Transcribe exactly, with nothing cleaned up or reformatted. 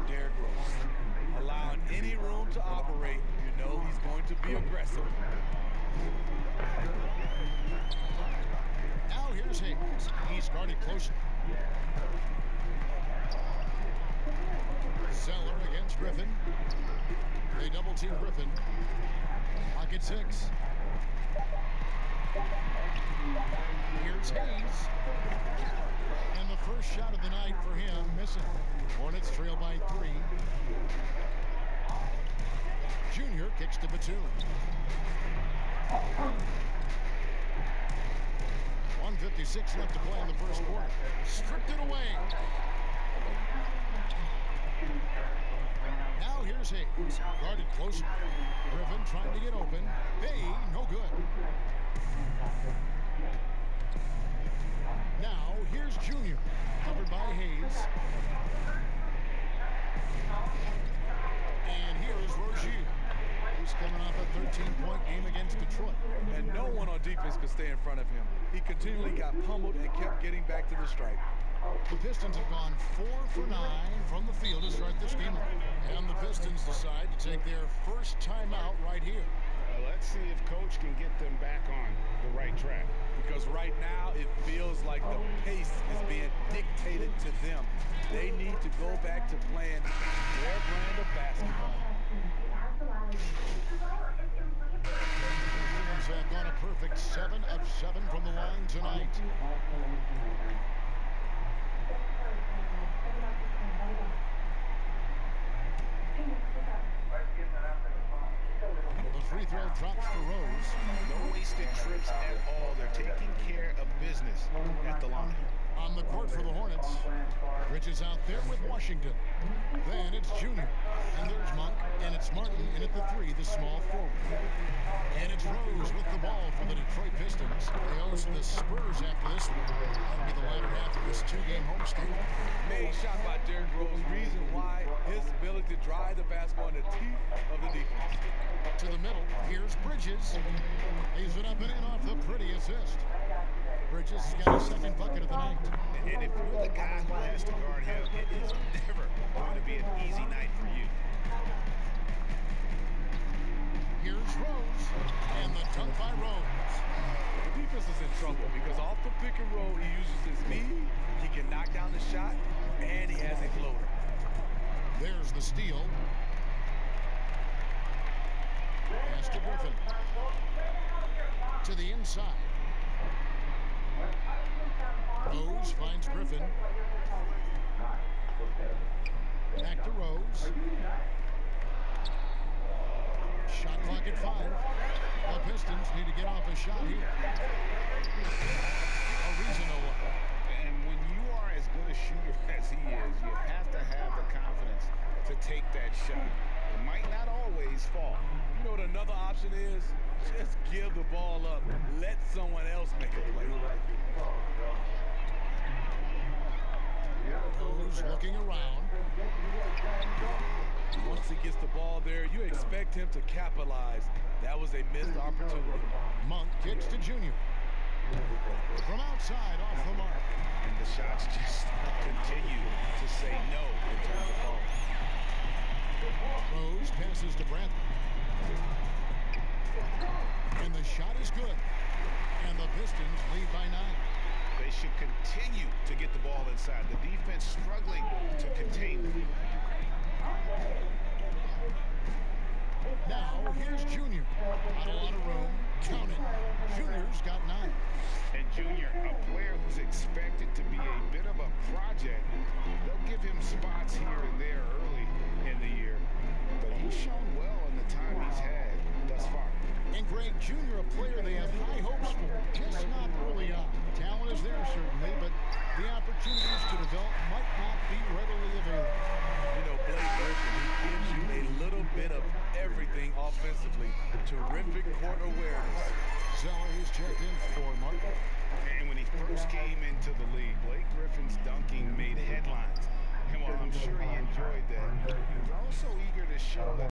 Derrick Rose. Allowing any room to operate, you know he's going to be aggressive. Now here's Hayes. He's guarded closely. Zeller against Griffin. They double team Griffin. Pocket six. Here's Hayes. And the first shot of the night for him missing. Hornets trail by three. Junior kicks to Batum. one fifty-six left to play in the first quarter. Stripped it away. Now here's Hayes. Guarded close. Griffin trying to get open. Hey, no good. Now here's Junior. Covered by Hayes. And here is Rozier. He's coming off a thirteen point game against Detroit. And no one on defense could stay in front of him. He continually got pummeled and kept getting back to the stripe. The Pistons have gone four for nine from the field to start this game. And the Pistons decide to take their first timeout right here. Uh, let's see if Coach can get them back on the right track. Because right now it feels like the pace is being dictated to them. They need to go back to playing their brand of basketball. Pistons have gone a perfect seven of seven from the line tonight. The free throw drops for Rose. No wasted trips at all. They're taking care of business at the line. On the court for the Hornets. Bridges out there with Washington. Then it's Junior. And there's Monk. And it's Martin in at the three, the small forward. And it's Rose with the ball for the Detroit Pistons. They host the Spurs after this one. That'll be the latter half of this two-game homestand. Made shot by Derrick Rose. Reason why his ability to drive the basketball in the teeth of the defense. To the middle. Here's Bridges. He's it up and in off the pretty assist. Bridges has got his second bucket of the night. And if you're the guy who has to guard him, it is never going to be an easy night for you. Here's Rose. And the dunk by Rose. The defense is in trouble because off the pick and roll, he uses his speed, he can knock down the shot, and he has a floater. There's the steal. Pass to Griffin. To the inside. Rose finds Griffin. Back to Rose. Shot clock at five. The Pistons need to get off a shot here. Ariza And when you are as good a shooter as he is, you have to have the confidence to take that shot. It might not always fall. You know what another option is? Just give the ball up. Let someone else make a play. Rose looking around. Once he gets the ball there, you expect him to capitalize. That was a missed opportunity. Monk kicks to Junior. From outside, off the mark. And the shots just continue to say no in terms of ball. Rose passes to Bradley. And the shot is good. And the Pistons lead by nine. They should continue to get the ball inside. The defense struggling to contain them. Now, here's Junior. Not a lot of room. Count it. Junior's got nine. And Junior, a player who's expected to be a bit of a project. They'll give him spots here and there early in the year. But he's shown well in the time he's had thus far. And Greg, Junior, a player they have high hopes for. Just not early on. Talent is there, certainly, but the opportunities to develop might not be readily available. You know, Blake Griffin, he gives you a little bit of everything offensively. Terrific court awareness. Zeller is checked in for Martin. And when he first came into the league, Blake Griffin's dunking made headlines. And while I'm sure he enjoyed that, he was also eager to show that